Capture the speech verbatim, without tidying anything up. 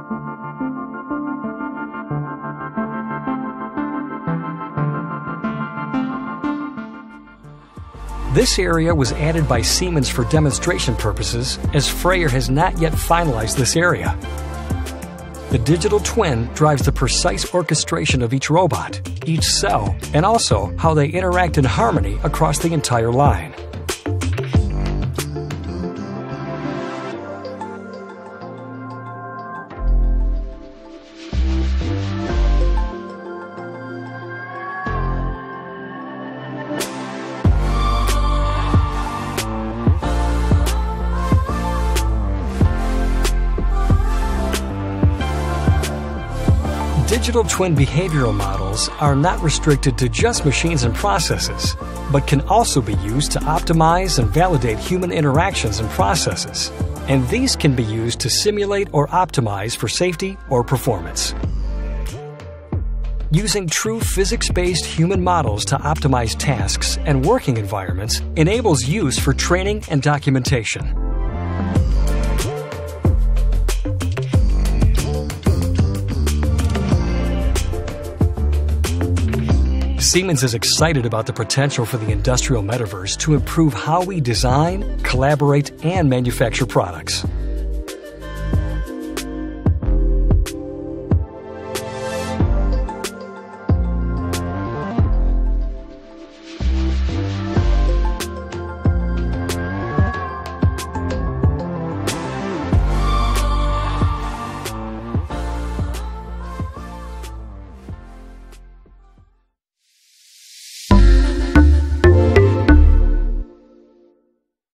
This area was added by Siemens for demonstration purposes, as Freyr has not yet finalized this area. The digital twin drives the precise orchestration of each robot, each cell, and also how they interact in harmony across the entire line. Digital twin behavioral models are not restricted to just machines and processes, but can also be used to optimize and validate human interactions and processes. And these can be used to simulate or optimize for safety or performance. Using true physics-based human models to optimize tasks and working environments enables use for training and documentation. Siemens is excited about the potential for the Industrial Metaverse to improve how we design, collaborate, and manufacture products.